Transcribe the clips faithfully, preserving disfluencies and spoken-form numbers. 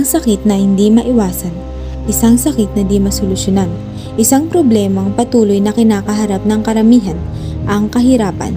sakit na hindi maiwasan, isang sakit na di masolusyonan, isang problemang patuloy na kinakaharap ng karamihan, ang kahirapan.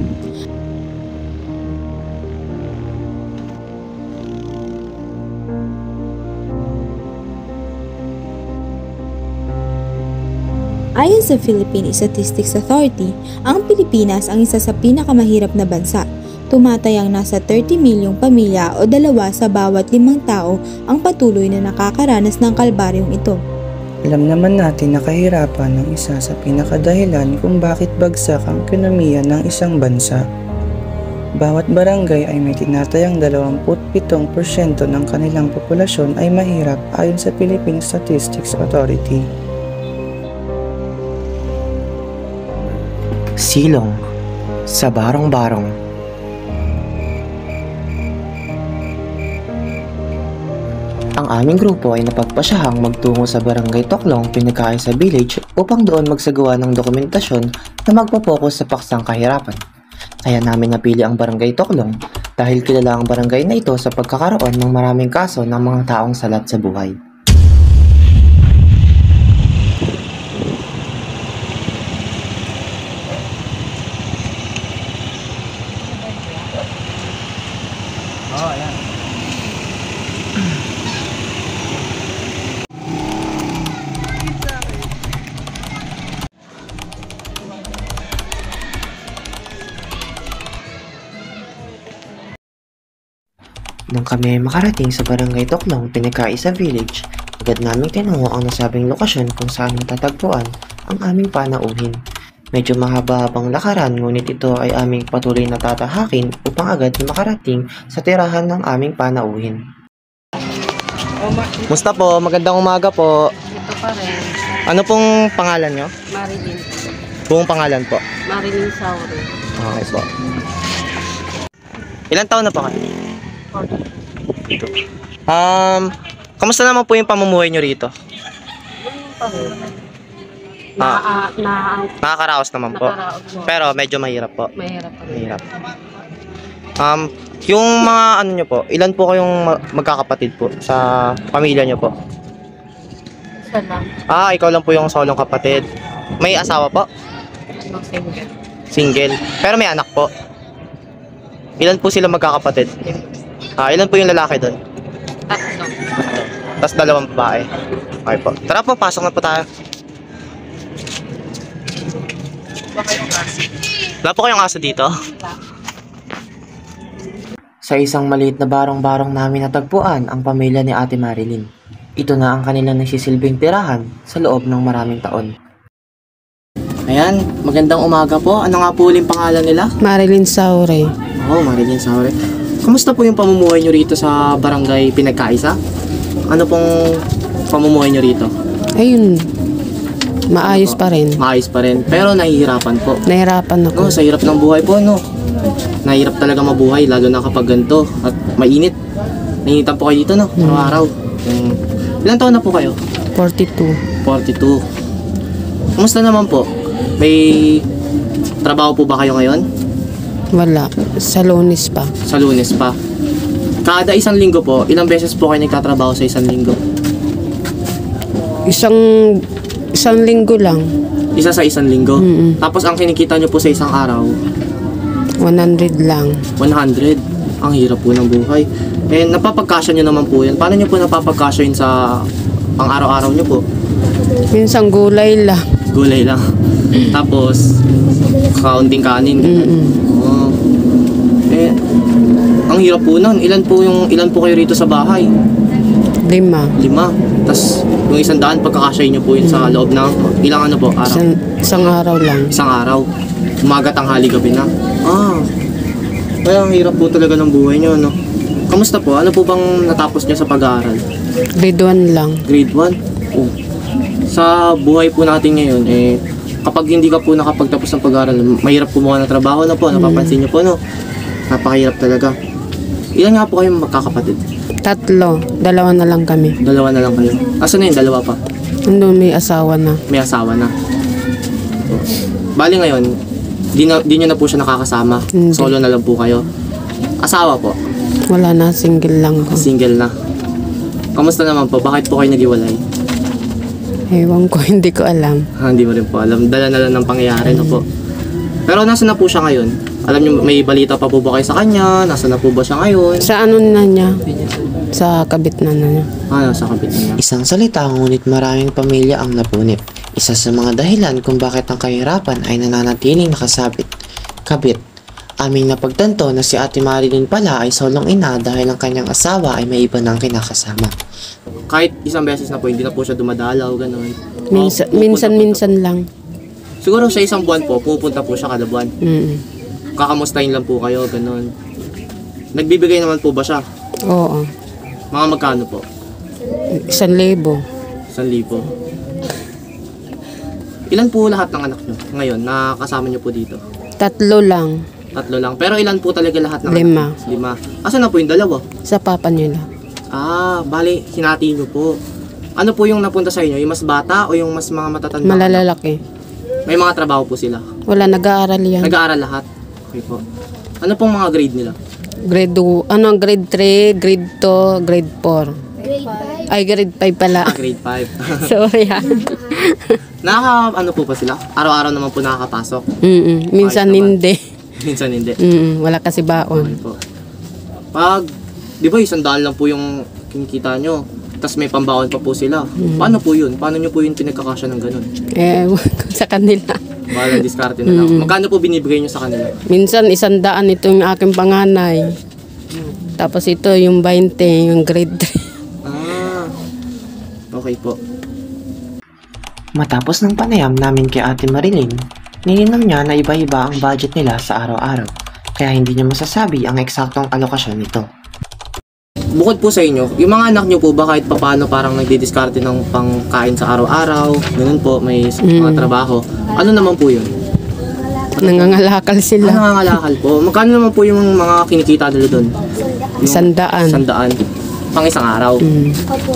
Ayon sa Philippine Statistics Authority, ang Pilipinas ang isa sa pinakamahirap na bansa. Tumatayang nasa thirty milyong pamilya o dalawa sa bawat limang tao ang patuloy na nakakaranas ng kalbaryong ito. Alam naman natin na kahirapan ang isa sa pinakadahilan kung bakit bagsak ang ekonomiya ng isang bansa. Bawat barangay ay may tinatayang dalawampu't pitong porsyento ng kanilang populasyon ay mahirap ayon sa Philippine Statistics Authority. Silong sa Barong-Barong. Ang aming grupo ay napagpasyahang magtungo sa Barangay Toklong, Pinagkaisa Village upang doon magsagawa ng dokumentasyon na magpo-focus sa paksang kahirapan. Kaya namin napili ang Barangay Toklong dahil kilala ang barangay na ito sa pagkakaroon ng maraming kaso ng mga taong salat sa buhay. Oh, ayan. Nung kami makarating sa Barangay Toklong, Pinagkaisa Village, agad naming tinungo ang nasabing lokasyon kung saan matatagpuan ang aming panauhin. Medyo mahaba-habang lakaran, ngunit ito ay aming patuloy na tatahakin upang agad na makarating sa tirahan ng aming panauhin. Musta po? Magandang umaga po. Ito pa rin. Ano pong pangalan nyo? Marilyn. Buong pangalan po? Marilyn Sauri. Okay po. Ilan taon na po kayo? Um, kamusta naman po yung pamumuhay nyo rito? Pa rin. Na, Ah, ah, na, nakakaraos naman po. nakaraos mo. Pero medyo mahirap po. Mahirap pa rin. Mahirap. Um, yung mga ano nyo po, ilan po kayong ma- magkakapatid po sa pamilya nyo po? Isa lang. Ah, ikaw lang po yung solong kapatid. May asawa po? Ano, single. Single. Pero may anak po. Ilan po sila magkakapatid? Ah, ilan po yung lalaki doon? Tatlo. Tapos dalawang babae. Okay po. Tara po, pasok na po tayo. Baka yung kasi. Wala po kayong aso dito? Sa isang maliit na barong-barong namin natagpuan ang pamilya ni Ate Marilyn. Ito na ang kanilang nagsisilbing tirahan sa loob ng maraming taon. Ayan, magandang umaga po. Ano nga po uling pangalan nila? Marilyn Sauri. Oo, oh, Marilyn Sauri. Kamusta po yung pamumuhay nyo rito sa Barangay Pinagkaisa? Ano pong pamumuhay nyo rito? Ayun. Maayos pa rin. Maayos pa rin, pero nahihirapan po. Nahirapan ako. No, sa hirap ng buhay po, no? Nahirap talaga mabuhay, lalo na kapag ganito at mainit. Nainitan po kayo dito, no? Araw-araw. Um, ilan taon na po kayo? forty-two. forty-two. Kumusta naman po? May trabaho po ba kayo ngayon? Wala. Sa Lunes pa. Sa Lunes pa. Kada isang linggo po, ilang beses po kayo nagtatrabaho sa isang linggo? Isang isang linggo lang. Isa sa isang linggo? Mm-mm. Tapos ang kinikita nyo po sa isang araw? one hundred lang. one hundred. Ang hirap po ng buhay. Eh, napapagkasya nyo naman po yan. Paano nyo po napapagkasya yun sa pang araw-araw nyo po? Minsan gulay lang. Gulay lang. Tapos, kaunting kanin. Mm-mm. Oh. Eh, ang hirap po nun. Ilan po yung ilan po kayo rito sa bahay? Lima. Lima. Tapos, yung isang daan, pagkakasya nyo po yun sa loob ng ilang ano po? Araw? Isang, isang araw lang. Isang araw. Umaga, tanghali, gabi na. Ah. Kaya ang hirap po talaga ng buhay nyo, no? Kamusta po? Ano po bang natapos nyo sa pag-aaral? Grade one lang. Grade one? Oh. Sa buhay po natin ngayon, eh, kapag hindi ka po nakapagtapos ng pag-aaral, mahirap kumuha ng trabaho na po, napapansin nyo po, no? Napakahirap talaga. Ilan nga po kayong magkakapatid? Tatlo. Dalawa na lang kami. Dalawa na lang kayo. Asan na yun? Dalawa pa? Nandun may asawa na. May asawa na. Bali ngayon, di, na, di nyo na po siya nakakasama. Hindi. Solo na lang po kayo. Asawa po? Wala na. Single lang ko. Single na. Kamusta naman po? Bakit po kayo nag-iwalay? Ewan ko, hindi ko alam. Ah, hindi mo rin po alam. Dala na lang ng pangyayari na po. Pero nasa na po siya ngayon? Alam niyo, may balita pa po ba kayo sa kanya? Nasa na po ba siya ngayon? Sa ano na niya? Sa kabit na na niya. Ah, nasa kabit niya. Isang salita ngunit maraming pamilya ang napunit. Isa sa mga dahilan kung bakit ang kahirapan ay nananatiling nakasabit. Kabit. Aming napagtanto na si Ate Marilyn pala ay solong ina dahil ang kanyang asawa ay may iba ng kinakasama. Kahit isang beses na po, hindi na po siya dumadalaw, gano'n. Minsan, Oh, minsan, pupunta po. minsan lang. Siguro sa isang buwan po, pupunta po siya kada buwan. Mm. Kakamustahin lang po kayo, gano'n. Nagbibigay naman po ba siya? Oo. Mga magkano po? Isang libo. Isang libo. Ilan po lahat ng anak nyo ngayon na kasama nyo po dito? Tatlo lang. Tatlo lang. Pero ilan po talaga lahat ng Lima. anak? Lima. Asan na po yung dalawa? Sa papa nila. Ah, bali, hinati nyo po. Ano po yung napunta sa inyo? Yung mas bata o yung mas mga matatanda? Malalalaki. May mga trabaho po sila. Wala, nag-aaral yan. Nag-aaral lahat. Okay po. Ano pong mga grade nila? Grade two, ano, grade three, grade two, grade four. Ay, grade five pala. Ah, grade five. Sorry ha. Nakaka, ano po pa sila? Araw-araw naman po nakakapasok. Mm-mm. Minsan Ayos naman. hindi. Minsan hindi. Mm-mm. Wala kasi Okay baon. po. Pag, di ba isang daan lang po yung kinikita nyo, tapos may pambaon pa po sila. Paano po yun? Paano nyo po yung pinagkakasya ng ganun? Eh, sa kanila. Balang diskarte na lang. Magkano po binibigay nyo sa kanila? Minsan isang daan ito yung aking panganay. Tapos ito yung twenty, yung grade three. Ah, okay po. Matapos ng panayam namin kay Ate Marilyn, nilinam niya na iba-iba ang budget nila sa araw-araw, kaya hindi niya masasabi ang eksaktong alokasyon nito. Bukod po sa inyo, yung mga anak nyo po ba kahit papaano parang nagdidiskarte ng pangkain sa araw-araw, ganun po, may s- mga trabaho. Ano naman po yun? Nangangalakal Ano sila. nangangalakal po? Magkano naman po yung mga kinikita nila doon? Isang daan. Sandaan. Pang isang araw. Mm.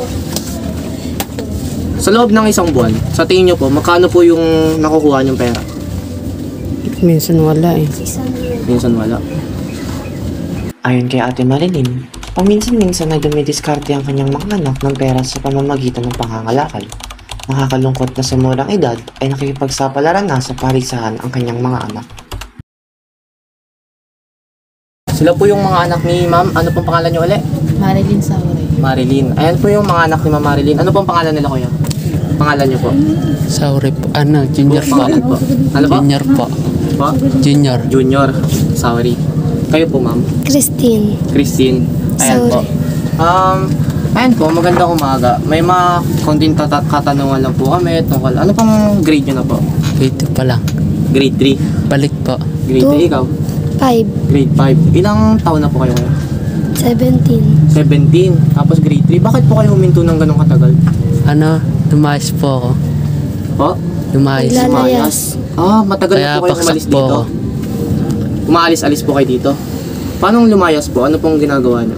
Sa loob ng isang buwan, sa tingin nyo po, magkano po yung nakukuha nyong pera? Minsan wala eh. Minsan wala. Ayon kay Ate Marilyn, paminsan-minsan ay dumidiskarte ang kanyang mga anak ng pera sa pamamagitan ng pangangalakal. Nakakalungkot na sa murang edad ay nakikipagsapalaran na sa palisahan ang kanyang mga anak. Sila po yung mga anak ni ma'am. Ano pong pangalan nyo ulit? Marilyn Saure. Marilyn. Ayan po yung mga anak ni ma'am Marilyn. Ano pong pangalan nila kuya? Pangalan nyo po? Sorry po. Ano, junior po. Pangalan po. Ano po? Junior po. Po? Junior. Junior. Sorry. Kayo po ma'am? Christine. Christine. Ayan po. Um, ayan po, magandang umaga. May mga konting tata- katanungan lang po kami tungkol. Ano pang grade nyo na po? Grade two pa lang. Grade three. Balik po. Grade Two. three, ikaw? Five. Grade five. Ilang taon na po kayo ngayon? Seventeen. seventeen. Tapos grade three. Bakit po kayo huminto ng ganong katagal? Ano, lumayas po ako. Po? Lumayas. Lala- Umayas. Ah, matagal Kaya na po kayo paksak umalis po dito. ako. Umaalis-alis po kayo dito. Paano lumayas po? Ano pong ginagawa niyo?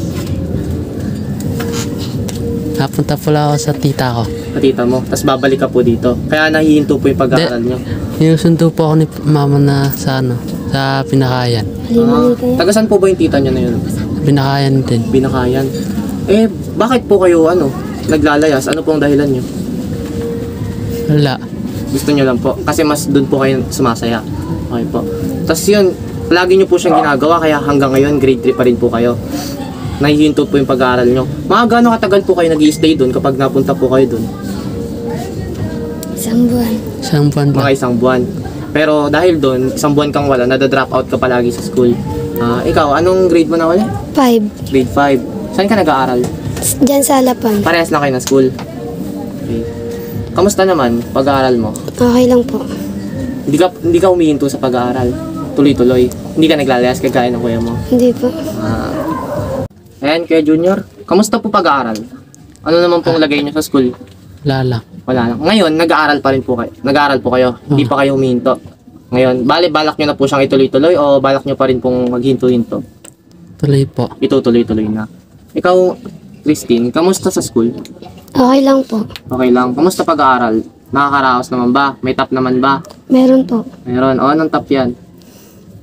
Napunta po lang ako sa tita ko. Katita mo. Tapos babalik ka po dito. Kaya nahihinto po yung pag-aaral niyo. Sinusundo po ako ni mama na sa ano, sa pinakayan. Ah, taga saan po ba yung tita niyo na yun? Pinakayan din. Binakayan. Eh, bakit po kayo ano, naglalayas? Ano pong dahilan niyo? Wala. Gusto niyo lang po. Kasi mas doon po kayo sumasaya. Okay po. Tapos yun, lagi niyo po siyang ginagawa. Kaya hanggang ngayon, grade three pa rin po kayo. Nahihinto po yung pag-aaral niyo. Mga gaano katagal po kayo nag-i-stay doon kapag napunta po kayo doon? Isang buwan. Isang buwan Mga lang. isang buwan. Pero dahil doon, isang buwan kang wala, nada-drop out ka palagi sa school. Ah, ikaw, anong grade mo na wala? Five. Grade five. Saan ka nag-aaral? Diyan sa Alapan. Parehas na kayo ng school. Okay. Kamusta naman pag-aaral mo? Okay lang po. Hindi ka hindi ka humihinto sa pag-aaral. Tuloy-tuloy. Hindi ka naglalayas kagaya ng kuya mo. Hindi po. Ah. Ayan, Kuya Junior. Kamusta po pag-aaral? Ano naman pong lagay niyo sa school? Wala lang. Wala lang. Ngayon, nag-aaral pa rin po kayo. Nag-aaral po kayo. Hindi pa kayo humihinto. Ngayon, bali balak niyo na po siyang ituloy-tuloy o balak niyo pa rin pong maghinto-hinto? Tuloy po. Itutuloy-tuloy na. Ikaw, Christine, kamusta sa school? Okay lang po. Okay lang. Kamusta pag-aaral? Nakakaraos naman ba? May top naman ba? Meron po. Meron. O, anong top yan?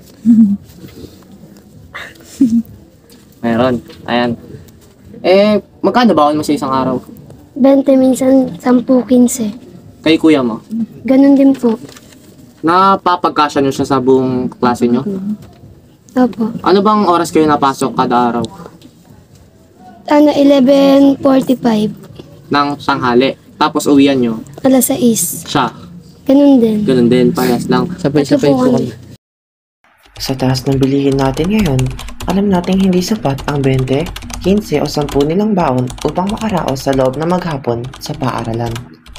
Meron. Ayan. Eh, Magkano baon mo sa isang araw? twenty, minsan ten, fifteen. Kay kuya mo? Ganun din po. Napapagkasya nyo siya sa buong klase nyo? Opo. Ano bang oras kayo napasok kada araw? Ano, eleven forty-five. Ng tanghali. Tapos uwian nyo? Alas sais. Siya. Ganun din. Ganun din, parehas lang. Sabay-sabay po kami. Sa taas ng bilihin natin ngayon, alam nating hindi sapat ang twenty, fifteen o ten nilang baon upang makaraos sa loob na maghapon sa paaralan.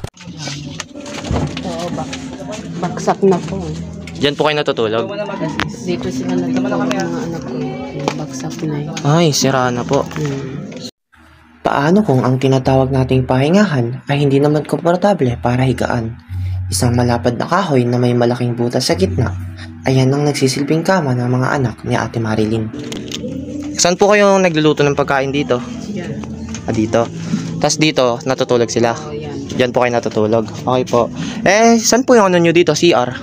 Oo, bak baksak na po. Diyan po kayo natutulog? Dito sila natutulog mga anak ko. Yung baksak na yun. Ay, sira na po. Hmm. Paano kung ang tinatawag nating pahingahan ay hindi naman komportable para higaan? Isang malapad na kahoy na may malaking butas sa gitna, ayan ang nagsisilbing kama ng mga anak ni Ate Marilyn. Saan po kayo nagluluto ng pagkain dito? Ah, dito. Tapos dito, natutulog sila. Diyan po kayo natutulog. Okay po. Eh, saan po yung ano nyo dito? C R?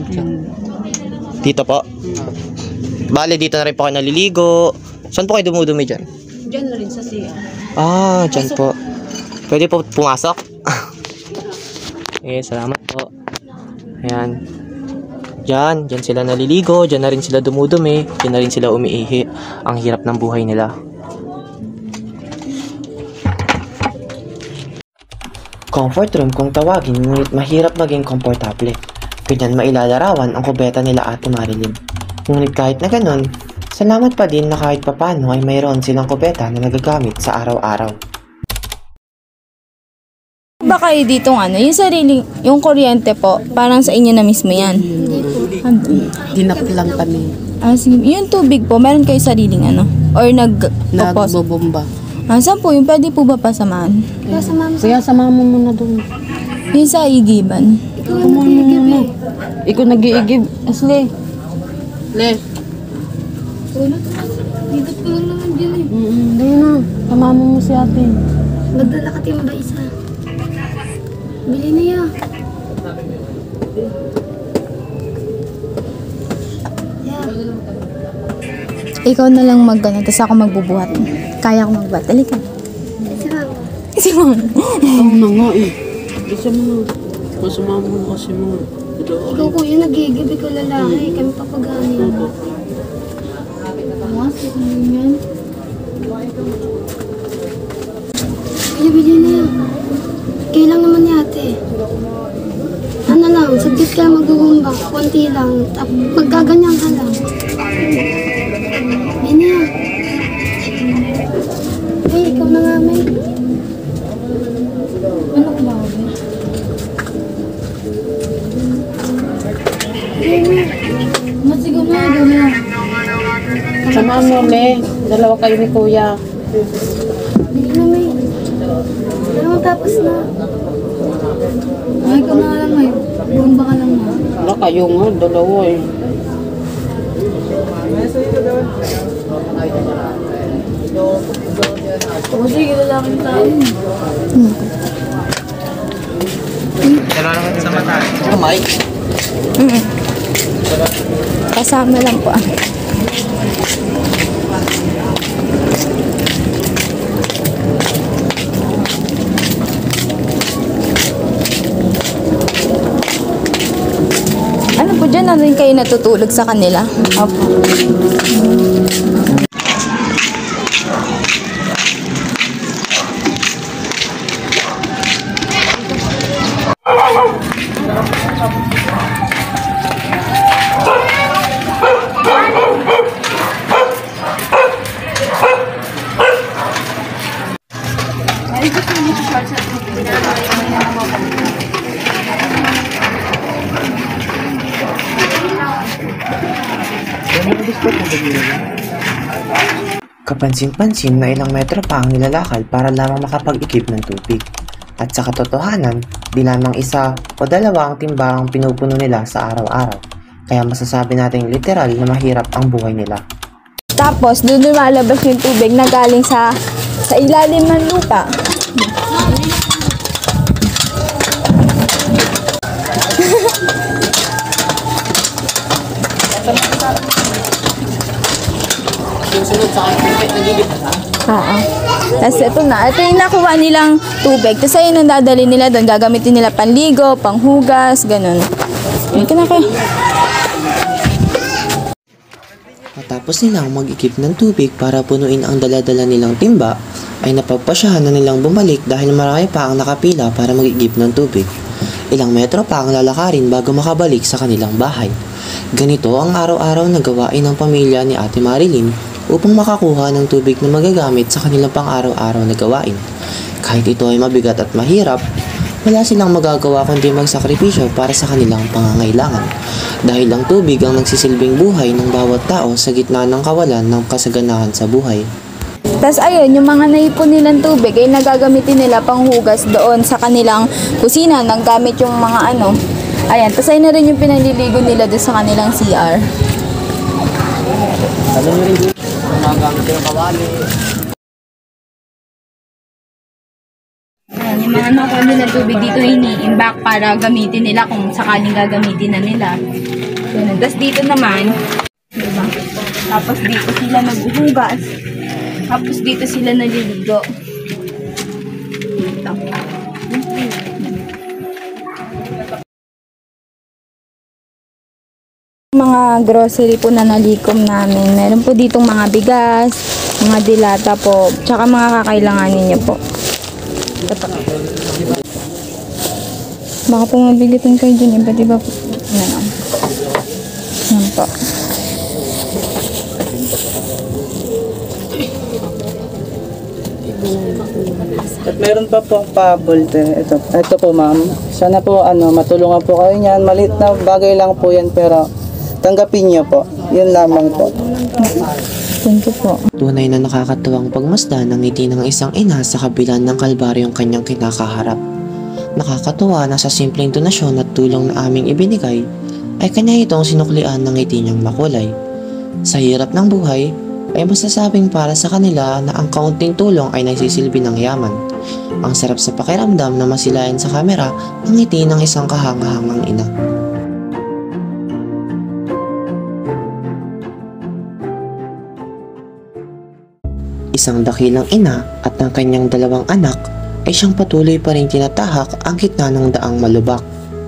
Dito po? Bale, dito na rin po kayo naliligo. Saan po kayo dumudumi dyan? Diyan na rin sa siya. Ah, dyan po. Pwede po pumasok? Eh, salamat po. Ayan. Diyan, diyan sila naliligo, diyan na rin sila dumudumi, diyan na rin sila umiihi. Ang hirap ng buhay nila. Comfort room kung tawagin, ngunit mahirap maging komportable. Ganyan mailalarawan ang kubeta nila Ate Marilyn. Ngunit kahit na ganun, salamat pa din na kahit papano ay mayroon silang kubeta na nagagamit sa araw-araw. Ba kayo ditong ano, yung sariling, yung kuryente po, parang sa inyo na mismo yan? Dinap lang kami. Ah, sige. Yung tubig po, meron kayo sariling ano? Or nag popos? Nagbobomba. Ah, saan po? Yung pwede po ba pasamahan? Kaya samahan mo muna doon. Yung sa igiban. Ikaw nag-iigib eh. Ikaw nag-iigib. Asli. Le. Dito ko lang naman dyan eh. Mm-mm. Dahil na. Samahan mo si ate. Magdala ka tayo ba isa? Bili na yan. Ikaw na lang mag-ano, tapos ako magbubuhat. Kaya ko magbuhat. Halika. Si Mama. Si Mama. Ako na nga eh. Isa mo na. Masama mo kasi mo. Ikaw kuya, nag-iigib. Ikaw lalaki. Kami papaganin. Mas, ito yan. Kuya, bili na yan. Kayo lang naman ni ate. Ano lang, saglit ka mag-uumba. Kunti lang. Tap- Magkaganyan ka lang. Yan na yan. Ay, ikaw na nga, May. Ano ka ba, May? Masigaw na, ikaw na. Samahan mo, Le. Dalawa kayo ni Kuya. Bili na, May. Ano, tapos na. Ay, ikaw na lang, May. Bumba ka lang, ma. Wala kayo nga, dalawa eh. O, sige, lalaking tayo. Kailangan sa mata. Kamay. Mm. Kasama lang po ah. Ano po, dyan na rin kayo natutulog sa kanila? Opo. Kapansin-pansin na ilang metro pa ang nilalakad para lamang makapag-ikip ng tubig. At sa katotohanan, di lamang isa o dalawa ang timbang pinupuno nila sa araw-araw. Kaya masasabi nating literal na mahirap ang buhay nila. Tapos, doon lumalabas yung tubig na galing sa sa ilalim ng lupa. Yung sunod sa akin, nagigit na siya. Oo. Tapos ito na, ito yung nakuha nilang tubig. Tapos ayun yung dadali nila doon, gagamitin nila panligo, panghugas, ganun. Yan ka na kayo. Matapos nilang mag-ikip ng tubig para punuin ang daladala nilang timba, ay napagpasyahan na nilang bumalik dahil marami pa ang nakapila para mag-igip ng tubig. Ilang metro pa ang lalakarin bago makabalik sa kanilang bahay. Ganito ang araw-araw na gawain ng pamilya ni Ate Marilyn upang makakuha ng tubig na magagamit sa kanilang pang-araw-araw na gawain. Kahit ito ay mabigat at mahirap, wala silang magagawa kundi magsakripisyo para sa kanilang pangangailangan. Dahil ang tubig ang nagsisilbing buhay ng bawat tao sa gitna ng kawalan ng kasaganahan sa buhay. Tapos ayun, yung mga naipon nilang tubig ay nagagamitin nila panghugas doon sa kanilang kusina, nanggamit yung mga ano. Ayan, tapos ayun na rin yung pinaliligo nila doon sa kanilang C R. Alam nyo rin dito, gumagamit yung kawali. Ayan, yung mga nakuha nila tubig dito ini-imbak para gamitin nila kung sakaling gagamitin na nila. Ganun. Tapos dito naman, diba? Tapos dito sila naghuhugas. Tapos dito sila naliligo. Dito. Mga grocery po na nalikom namin. Meron po ditong mga bigas, mga dilata po, tsaka mga kakailanganin niyo po. Ito. Baka po mabili po kayo dyan, iba diba po? Yan. Yan po. At meron pa po pabulte. Ito, ito po ma'am. Sana po ano, matulungan po kayo niyan. Maliit na bagay lang po yan pero tanggapin niyo po. Yun lamang po. Thank you po. Tunay na nakakatuwang pagmasdan ng ngiti ng isang ina sa kabila ng kalbaryong kanyang kinakaharap. Nakakatuwa na sa simpleng donasyon at tulong na aming ibinigay, ay kanya itong sinuklian ng ngiti niyang makulay. Sa hirap ng buhay, ay masasabing para sa kanila na ang kaunting tulong ay nagsisilbi ng yaman. Ang sarap sa pakiramdam na masilayan sa kamera ang ngiti ng isang kahangahangang ina. Isang dakilang ina at ang kanyang dalawang anak ay siyang patuloy pa rin tinatahak ang gitna ng daang malubak.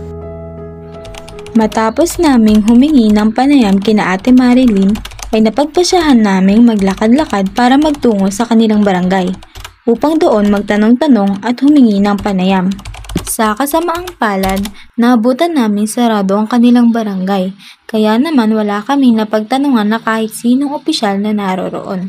Matapos naming humingi ng panayam kina Ate Marilyn, ay napagpasyahan naming maglakad-lakad para magtungo sa kanilang barangay upang doon magtanong-tanong at humingi ng panayam. Sa kasamaang palad, naabutan namin sarado ang kanilang barangay, kaya naman wala kaming napagtanungan na kahit sinong opisyal na naroroon.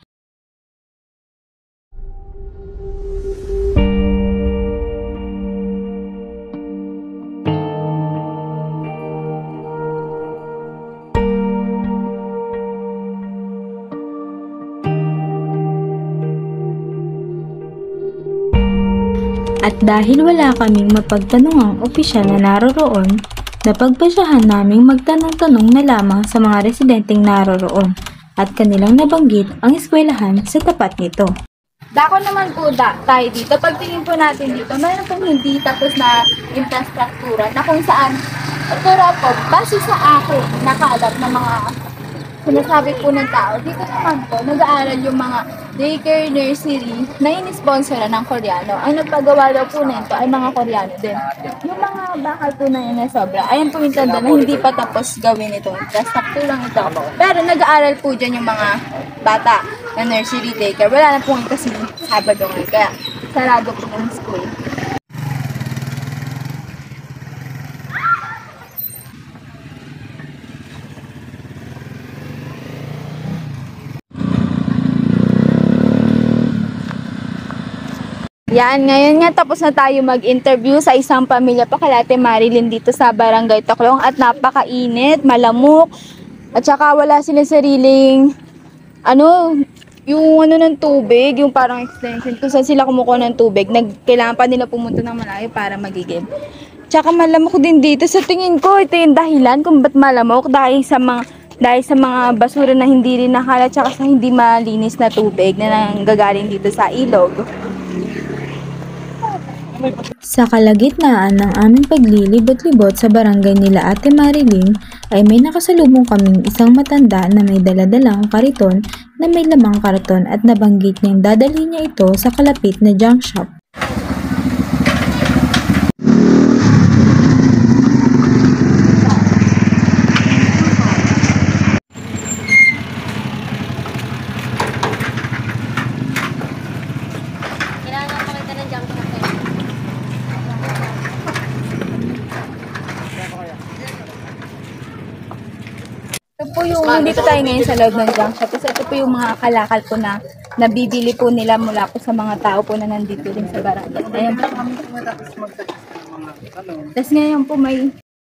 At dahil wala kaming mapagtanungang opisyal na naroroon, napagpasyahan naming magtanong-tanong na lamang sa mga residenteng naroroon at kanilang nabanggit ang eskwelahan sa tapat nito. Dako naman po da, tayo dito. Pagtingin po natin dito, mayroon pong hindi tapos na infrastruktura na kung saan, ito raw po, base sa akin, nakalat ng mga sinasabi po ng tao. Dito naman po, nag-aaral yung mga daycare nursery na in-sponsoran ng Koreano. Ang nagpagawa daw po nito ay mga Koreano din. Yung mga bakal po na yun na sobra, ayan po yung tanda na hindi pa tapos gawin ito. Sakto lang ito. Pero nag-aaral po dyan yung mga bata na nursery daycare. Wala na po kasi Sabado ngayon. Kaya sarado po ng school. Yan, ngayon nga tapos na tayo mag-interview sa isang pamilya pa kay Ate Marilyn dito sa Barangay Toklong at napakainit, malamok, at saka wala sila sariling ano, yung ano ng tubig, yung parang extension kung saan sila kumukuha ng tubig. Nagkailangan pa nila pumunta ng malayo para magigib. Tsaka malamok din dito. Sa tingin ko, ito yung dahilan kung ba't malamok dahil sa mga dahil sa mga basura na hindi rin nakalat tsaka sa hindi malinis na tubig na nanggagaling dito sa ilog. Sa kalagitnaan ng aming paglilibot-libot sa barangay nila Ate Mariling ay may nakasalubong kaming isang matanda na may daladalang kariton na may lamang karton at nabanggit niyang dadalhin niya ito sa kalapit na junk shop. Ito po yung, dito tayo ngayon sa loob ng junk shop. Tapos ito po yung mga kalakal po na nabibili po nila mula po sa mga tao po na nandito din sa barangay. Ayan po. Tapos ngayon po may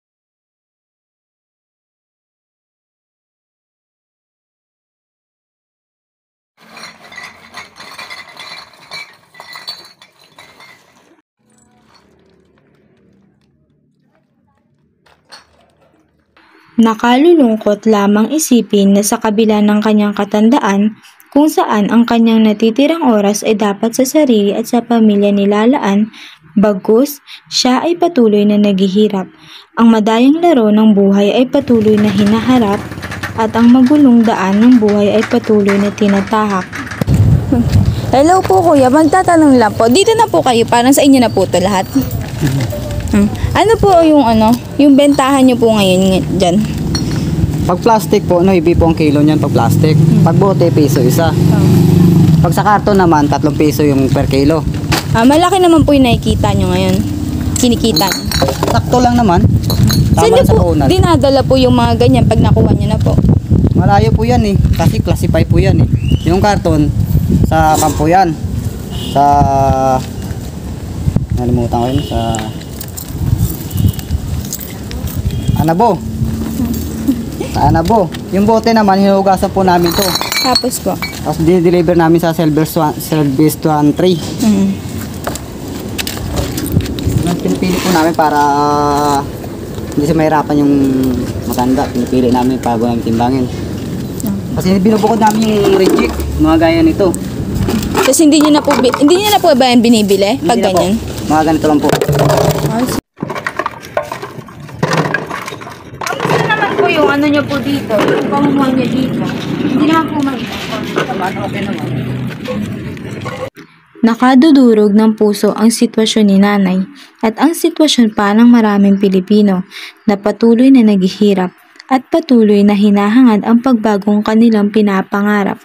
Nakalulungkot lamang isipin na sa kabila ng kanyang katandaan, kung saan ang kanyang natitirang oras ay dapat sa sarili at sa pamilya nilalaan, bagkus siya ay patuloy na naghihirap. Ang madayang laro ng buhay ay patuloy na hinaharap at ang magulong daan ng buhay ay patuloy na tinatahak. hello po kuya, magtatanong lang po. Dito na po kayo, parang sa inyo na po ito lahat. Hmm. Ano po yung ano, yung bentahan nyo po ngayon dyan? Pag plastic po, no, ibi po ang kilo niyan pag plastic. Hmm. Pag bote, piso isa. Oh. Pag sa karton naman, tatlong piso yung per kilo. Ah, malaki naman po yung nakikita nyo ngayon. Kinikita nyo. Sakto lang naman. Saan Tama nyo sa po puhunan. dinadala po yung mga ganyan pag nakuha nyo na po? Malayo po yan eh. Kasi classify po yan eh. Yung karton, sa kampo yan. Sa... Nalimutan ko yun. Sa... Anabo. Sa Anabo. Yung bote naman, hinugasan po namin to. Tapos po? Tapos di-deliver namin sa Service one three. Mm. Pinipili po namin para hindi siya mahirapan yung matanda. Pinipili namin bago namin timbangin. Kasi binubukod namin yung reject, mga gaya nito. Tapos hindi nyo na po, hindi nyo na po ba yan binibili? Pag Hindi na ganyan? po. Mga ganito lang po. Kamusta naman po yung ano nyo po dito? Yung pamumuhay nyo dito? Hindi naman po mahirap. Okay naman. Nakadudurog ng puso ang sitwasyon ni nanay at ang sitwasyon pa ng maraming Pilipino na patuloy na naghihirap at patuloy na hinahangad ang pagbagong kanilang pinapangarap.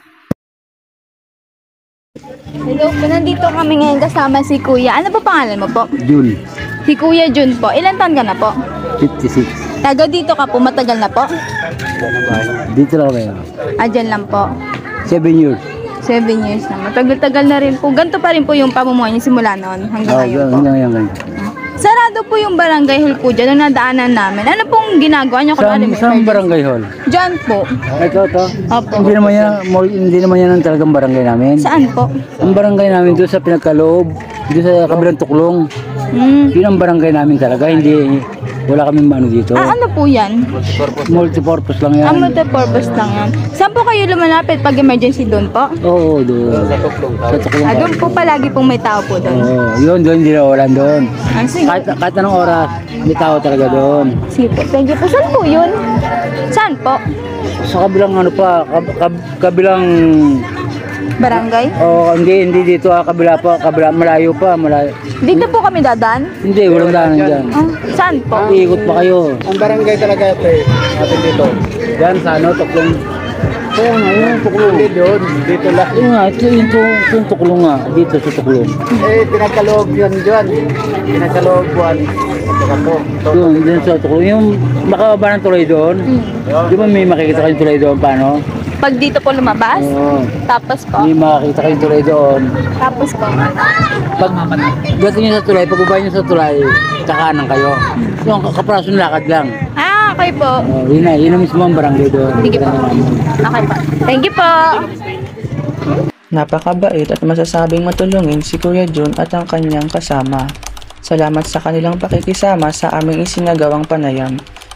Hello po, nandito kami ngayon kasama si Kuya. Ano po pangalan mo po? June, Si Kuya Jun po. Ilan taon ka na po? fifty-six. Taga dito ka po, matagal na po? Dito lang kayo. Ah, dyan lang po. seven years. Seven years na. Matagal-tagal na rin po. Ganito pa rin po yung pamumuhay niyo simula noon hanggang ngayon po. Hanggang ngayon. Sarado po yung barangay hall po dyan, nung nadaanan namin. Ano pong ginagawa niyo? Saan, Kunwari may saan emergency? barangay hall? Dyan po. Ito, ito. Opo. Hindi naman yan, mo- hindi naman yan ang talagang barangay namin. Saan po? Ang barangay namin doon sa pinagkaloob, doon sa kabilang tuklong. Hmm. Yun ang barangay namin talaga, hindi, wala kaming ano dito. Ah, ano po yan? Multipurpose lang yan. Ah, multi-purpose lang yan. Saan po kayo lumalapit pag emergency doon po? Oo, doon. Sa tuklong. Sa tuklong. Ah, doon po palagi pong may tao po doon. Oo, yun, doon, hindi na walan doon. Ah, sige. Kahit, kahit anong oras, may tao talaga doon. Sige po. Thank you po. Saan po yun? Saan po? Sa kabilang ano pa, kab, kab, kabilang, Barangay? oh, hindi, hindi dito, ah, kabila pa, kabila, malayo pa, malayo. Dito po kami dadaan? Hindi, walang daanan dyan. Ah, saan po? Iikot pa kayo. Ang barangay talaga ito eh, natin dito. Diyan sa ano, tuklong. Oo nga, yung tuklong. Hindi doon, dito lang. Oo nga, ito yung, tu- ito yung tuklong nga, dito sa tuklong. Eh, pinagkaloob yan dyan. Pinagkaloob buwan. Doon, dyan sa tuklong. Yung makababa ng tulay doon, di ba may makikita kayong tulay doon, paano? Pag dito po lumabas? Oo. Tapos po? May makikita kayong tulay doon. Tapos po? Pag gato nyo sa tulay, pag ubay nyo sa tulay, kakanan kayo. Yung kaprasong lakad lang. Ah, okay po. Oh, yun na, yun na mismo ang barangay doon. Sige po. Okay po. Thank you po. Napakabait at masasabing matulungin si Kuya Jun at ang kanyang kasama. Salamat sa kanilang pakikisama sa aming isinagawang panayam.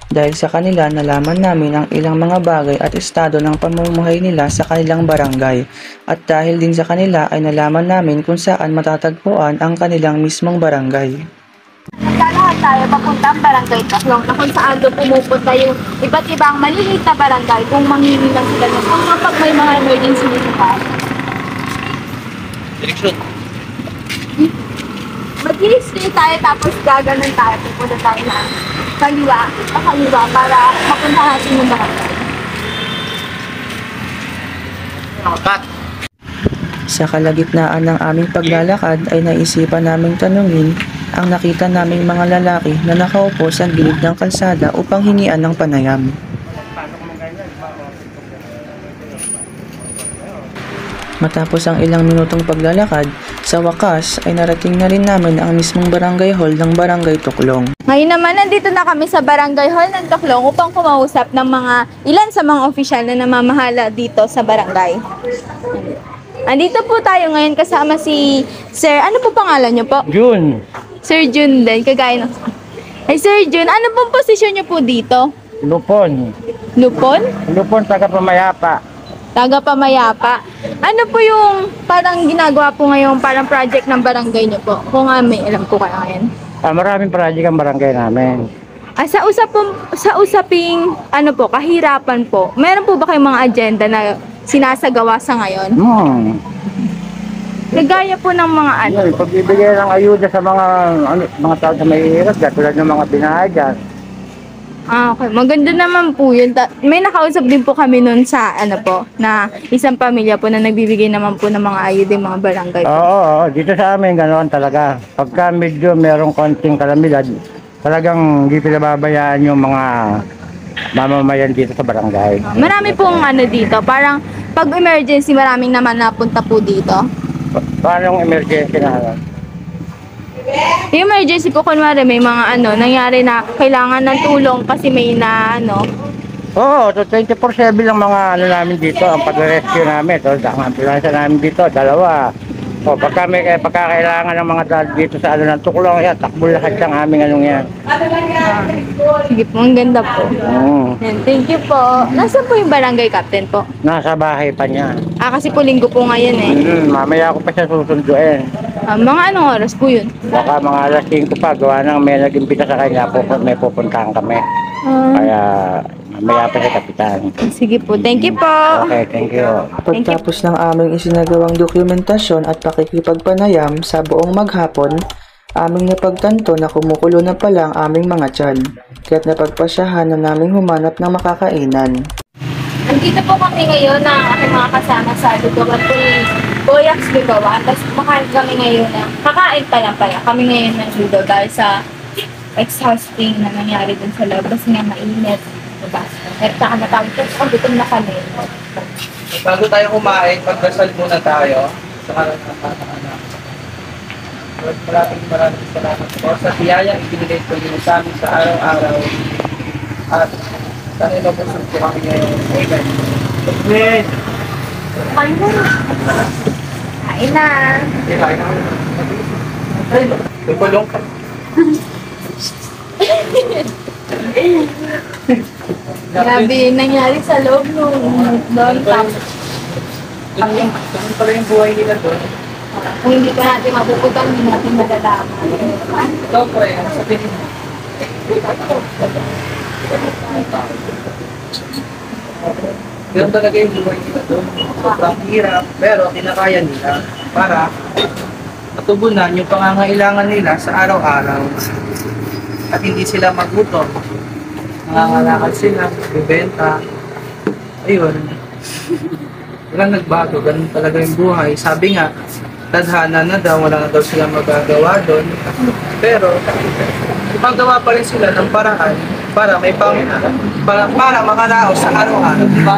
Dahil sa kanila, nalaman namin ang ilang mga bagay at estado ng pamumuhay nila sa kanilang barangay. At dahil din sa kanila ay nalaman namin kung saan matatagpuan ang kanilang mismong barangay. Lahat tayo papuntang barangay Taklong na kung saan doon pumupunta yung iba't ibang maliliit na barangay kung manghihingi lang sila ng kung kapag may mga emergency dito pa. Direksyon. Mag-i-stay tayo tapos gaganon tayo. Pupunta tayo na kaliwa, pakaliwa para mapunta natin yung barangay. Cut. Sa kalagitnaan ng aming paglalakad ay naisipan naming tanungin ang nakita naming mga lalaki na nakaupo sa gilid ng kalsada upang hingian ng panayam. Matapos ang ilang minutong paglalakad, sa wakas ay narating na rin namin ang mismong barangay hall ng Barangay Toklong. Ngayon naman, nandito na kami sa barangay hall ng Toklong upang kumausap ng mga ilan sa mga opisyal na namamahala dito sa barangay. Andito po tayo ngayon kasama si Sir, ano po pangalan niyo po? June, Sir Jun din, kagaya ng... Ay Sir Jun, ano pong posisyon niyo po dito? Lupon. Lupon? Lupon, taga Pamayapa. Taga Pamayapa. Ano po yung parang ginagawa po ngayon parang project ng barangay niyo po? Kung nga may alam po kayo ngayon. Ah, maraming project ang barangay namin. Ah, sa usapong, sa usaping ano po, kahirapan po, meron po ba kayong mga agenda na sinasagawa sa ngayon? Hmm. Kagaya po ng mga ano. Ano, pagbibigay ng ayuda sa mga ano, mga tao sa mahihirap, tulad ng mga binahay dyan. Ah, okay. Maganda naman po yun. Ta- May nakausap din po kami nun sa ano po, na isang pamilya po na nagbibigay naman po ng mga ayuda yung mga barangay po. Oo, oo, dito sa amin ganoon talaga. Pagka medyo merong konting kalamidad, talagang hindi pinababayaan yung mga mamamayan dito sa barangay. Marami pong ano dito, parang pag emergency maraming naman napunta po dito. Pa- Paano yung emergency na lang? Yung emergency po kunwari may mga ano, nangyari na kailangan ng tulong kasi may na ano. Oo, so twenty-four seven lang mga ano namin dito, ang pag-rescue namin. So, ang ambulansya namin dito, dalawa. O, pagka may eh, pagkakailangan ng mga dad dito sa ano ng tuklong, yan, takbo lahat ng aming anong yan. Sige po, ang ganda po. Mm. Yan, thank you po. Nasaan po yung barangay captain po? Nasa bahay pa niya. Ah, kasi po linggo po ngayon eh. Mm, mamaya ko pa siya susunduin. Ah, mga anong oras po yun? Baka mga alas singko pa, gawa nang may nag-imbita sa kanya, pupun, may pupuntahan kami. Ah, Kaya mamaya pa siya kapitan. sige po, thank you po. Okay, thank you. Pagtapos ng aming isinagawang dokumentasyon at pakikipagpanayam sa buong maghapon, aming napagtanto na kumukulo na pala ang aming mga tiyan, kaya't napagpasyahan na naming humanap ng makakainan. Nandito po kami ngayon ng aking mga kasama sa Lugawan po yung Boyax Lugawan. Tapos kumakain kami ngayon na, kakain pa lang pala kami ngayon ng lugaw dahil sa exhausting na nangyari dun sa loob kasi nga mainit. Diba? At saka natawag ko, oh, gutom na kami. Bago tayo kumain, magdasal muna tayo sa karan ng mga anak. Maraming maraming salamat po sa biyayang ibinigay ko din sa amin sa araw-araw. At sana inobusog po kami ngayon. Amen. Amen. Kain na. Kain na. Kain na. Ay, tukulong ka. Grabe, nangyari sa loob nung doon. Tapos, Ganun pala yung buhay nila doon. kung hindi pa natin mapupunta, hindi natin malalaman. Ito po eh, ano sabihin mo? Ganun talaga yung buhay nila doon. Sobrang hirap, pero kinakaya nila para matugunan yung pangangailangan nila sa araw-araw. At hindi sila magutom. Nangangalakal sila, bibenta. Ayun. Walang nagbago, ganun talaga yung buhay. Sabi nga, tadhana na daw, wala na daw sila magagawa doon. Pero, magawa pa rin sila ng paraan para may pang para, para makaraos sa araw-araw. Diba?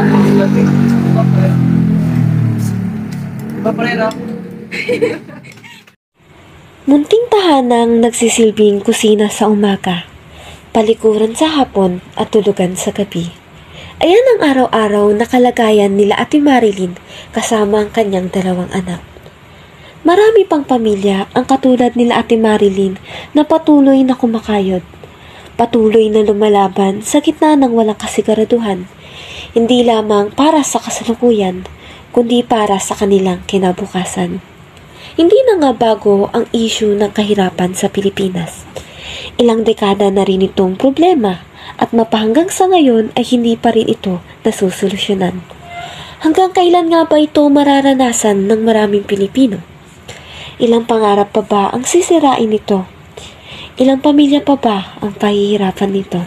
Diba pa rin, no? Munting tahanang nagsisilbing kusina sa umaga, palikuran sa hapon at tulugan sa gabi. Ayan ang araw-araw na kalagayan nila Ate Marilyn kasama ang kanyang dalawang anak. Marami pang pamilya ang katulad nila Ate Marilyn na patuloy na kumakayod. patuloy na lumalaban sa gitna ng walang kasiguraduhan, hindi lamang para sa kasalukuyan, kundi para sa kanilang kinabukasan. Hindi na nga bago ang issue ng kahirapan sa Pilipinas. Ilang dekada na rin itong problema at mapahanggang sa ngayon ay hindi pa rin ito nasusolusyonan. Hanggang kailan nga ba ito mararanasan ng maraming Pilipino? Ilang pangarap pa ba ang sisirain nito? Ilang pamilya pa ba ang pahihirapan nito?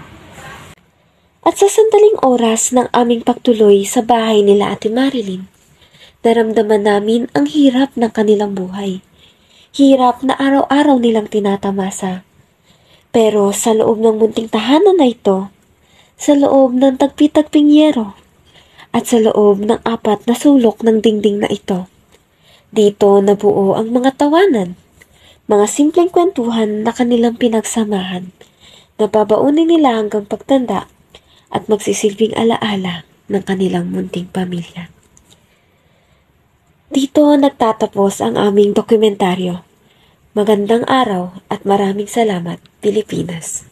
At sa sandaling oras ng aming pagtuloy sa bahay nila Ate Marilyn, naramdaman namin ang hirap ng kanilang buhay. Hirap na araw-araw nilang tinatamasa. Pero sa loob ng munting tahanan na ito, sa loob ng tagpi-tagping yero, at sa loob ng apat na sulok ng dingding na ito, dito nabuo ang mga tawanan, mga simpleng kwentuhan na kanilang pinagsamahan, na babaunin nila hanggang pagtanda at magsisilbing alaala ng kanilang munting pamilya. Dito nagtatapos ang aming dokumentaryo. Magandang araw at maraming salamat, Pilipinas.